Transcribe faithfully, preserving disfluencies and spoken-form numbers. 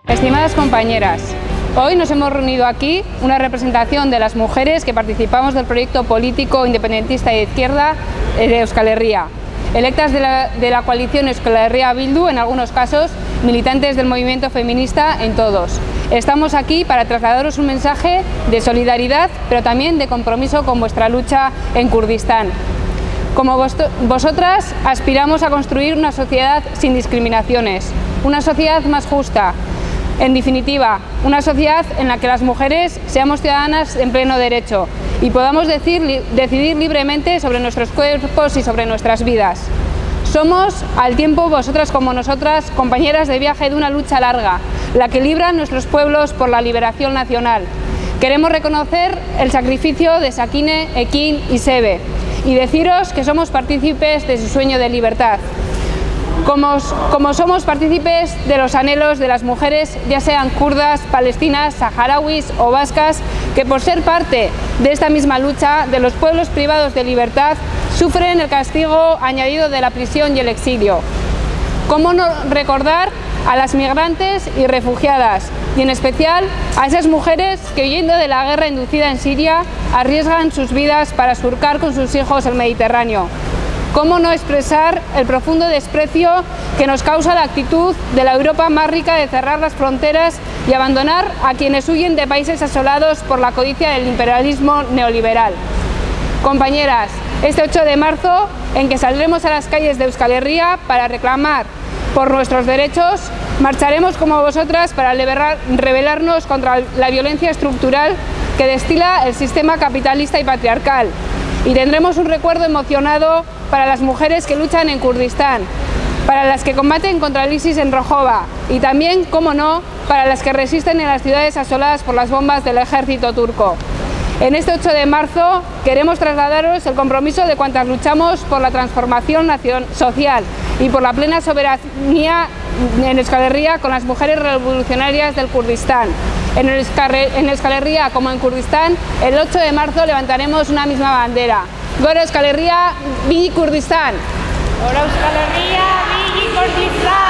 Estimadas compañeras, hoy nos hemos reunido aquí una representación de las mujeres que participamos del proyecto político independentista y de izquierda de Euskal Herria, electas de la, de la coalición Euskal Herria Bildu en algunos casos, militantes del movimiento feminista en todos. Estamos aquí para trasladaros un mensaje de solidaridad, pero también de compromiso con vuestra lucha en Kurdistán. Como vos, vosotras, aspiramos a construir una sociedad sin discriminaciones, una sociedad más justa. En definitiva, una sociedad en la que las mujeres seamos ciudadanas en pleno derecho y podamos decir, li, decidir libremente sobre nuestros cuerpos y sobre nuestras vidas. Somos, al tiempo, vosotras como nosotras, compañeras de viaje de una lucha larga, la que libran nuestros pueblos por la liberación nacional. Queremos reconocer el sacrificio de Sakine, Ekin y Sebe y deciros que somos partícipes de su sueño de libertad. Como, como somos partícipes de los anhelos de las mujeres, ya sean kurdas, palestinas, saharauis o vascas, que por ser parte de esta misma lucha de los pueblos privados de libertad, sufren el castigo añadido de la prisión y el exilio. ¿Cómo no recordar a las migrantes y refugiadas, y en especial a esas mujeres que, huyendo de la guerra inducida en Siria, arriesgan sus vidas para surcar con sus hijos el Mediterráneo? ¿Cómo no expresar el profundo desprecio que nos causa la actitud de la Europa más rica de cerrar las fronteras y abandonar a quienes huyen de países asolados por la codicia del imperialismo neoliberal? Compañeras, este ocho de marzo, en que saldremos a las calles de Euskal Herria para reclamar por nuestros derechos, marcharemos como vosotras para rebelarnos contra la violencia estructural que destila el sistema capitalista y patriarcal. Y tendremos un recuerdo emocionado para las mujeres que luchan en Kurdistán, para las que combaten contra el ISIS en Rojava y también, como no, para las que resisten en las ciudades asoladas por las bombas del ejército turco. En este ocho de marzo queremos trasladaros el compromiso de cuantas luchamos por la transformación social y por la plena soberanía en Euskal Herria con las mujeres revolucionarias del Kurdistán. En Euskal Herria como en Kurdistán, el ocho de marzo levantaremos una misma bandera. Gora Euskal Herria, Bizi Kurdistán. Gora Euskal Herria, Bizi Kurdistán.